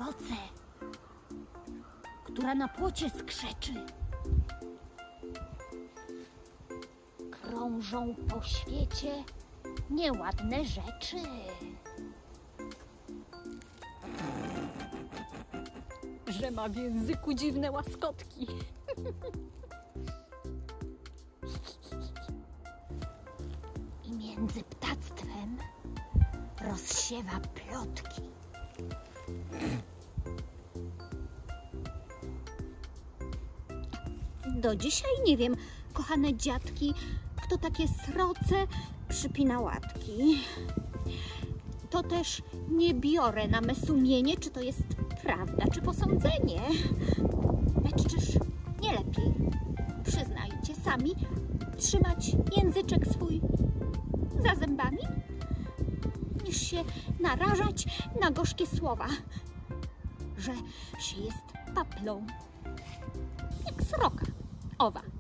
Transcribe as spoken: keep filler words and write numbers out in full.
sroce, która na płocie skrzeczy. Krążą po świecie nieładne rzeczy. Że ma w języku dziwne łaskotki. I między ptactwem rozsiewa plotki. Do dzisiaj nie wiem, kochane dziadki, kto takie sroce przypina łatki. To też nie biorę na me sumienie, czy to jest prawda, czy posądzenie. Lecz czyż nie lepiej, przyznajcie sami, trzymać języczek swój za zębami, niż się narażać na gorzkie słowa, że się jest paplą, jak sroka owa.